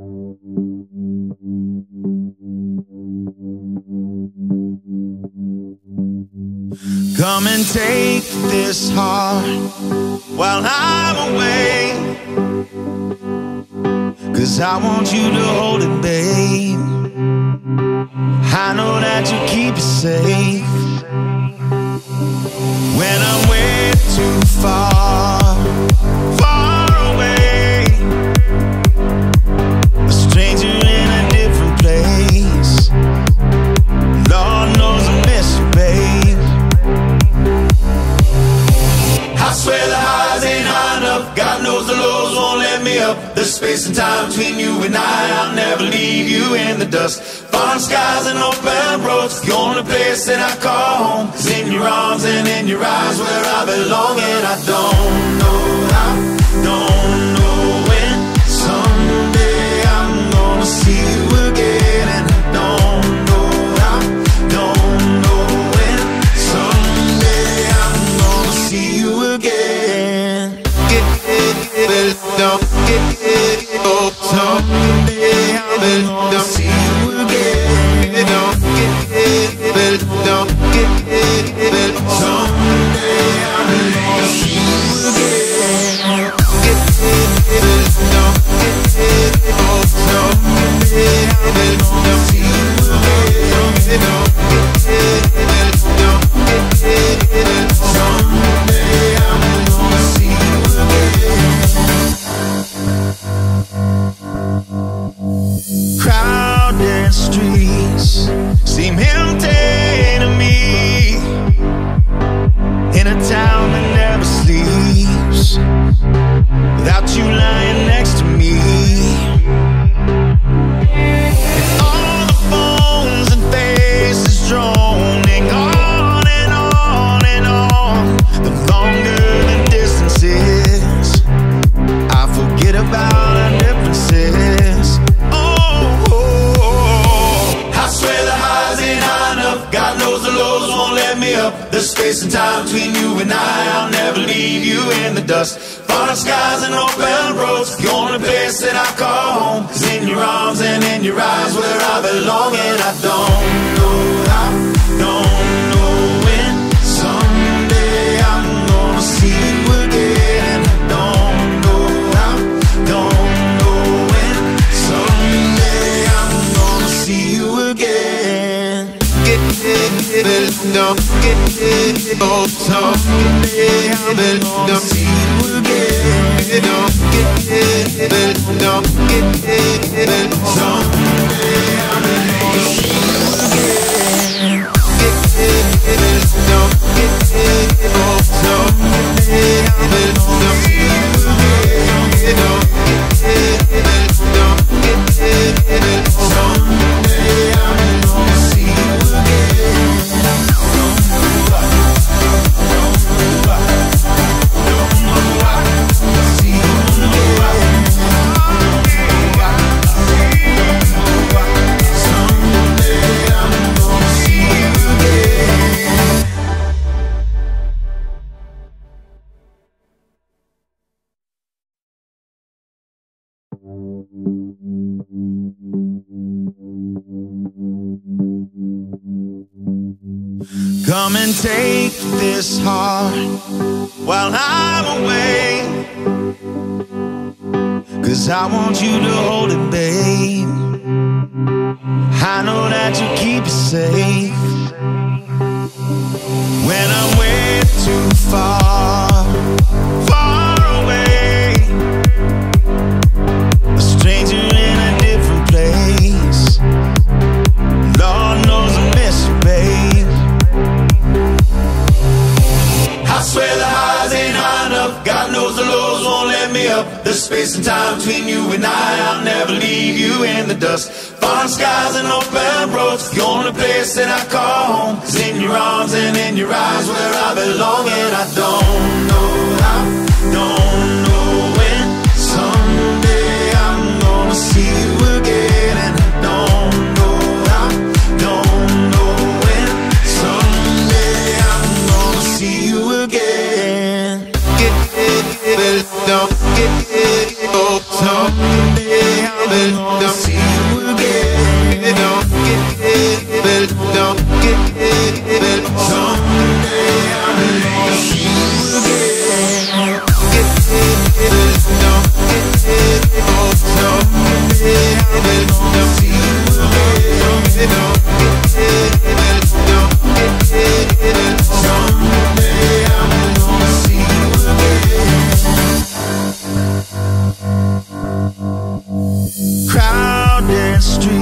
Come and take this heart while I'm away, 'cause I want you to hold it, babe. I know that you keep it safe. When I'm way too far, far away, a stranger in a different place, Lord knows I miss you, babe. I swear the highs ain't high enough, God knows the lows won't let me up. There's space and time between you and I'll never leave you in the dust. Foreign skies and open roads, the only place that I call home is in your arms and in your eyes where I belong. And I don't know how, don't know when, someday I'm gonna see you again. And I don't know how, don't know when, someday I'm gonna see you again. Don't get oh, someday I'm gonna see you again. Don't get don't get someday I'm gonna see you again. Don't get oh, someday I'm gonna see you again. Don't get someday I'm gonna see you again. Crowded streets seem empty to me, in a town that never sleeps, without you lying next to me. And all the phones and faces droning on and on and on. The longer the distance is, I forget about our differences. God knows the lows won't let me up. There's space and time between you and I'll never leave you in the dust. Foreign skies and open roads, the only place that I call home is in your arms and in your eyes where I belong. And I don't know how, don't know when, someday I'm gonna see you again. And I don't know how, don't know when, someday I'm gonna see you again. Don't get oh, someday I'm gonna see you again. Don't get someday I'm gonna see you again. Don't get oh, someday I'm gonna see you again. Don't get someday I'm gonna see you again. Come and take this heart while I'm away, 'cause I want you to hold it, babe. I know that you keep it safe. When I'm way too far, far away, a stranger in a different place, Lord knows I miss you, babe. I swear the highs ain't high enough, God knows the lows won't let me up. There's space and time between you and I'll never leave you in the dust. Foreign skies and open roads, the only place that I call home is in your arms and in your eyes where I belong. And I don't know how, don't know when, someday I'm gonna see you again. And I don't know how, don't know when, someday I'm gonna see you again. Don't get oh, someday I'm that street.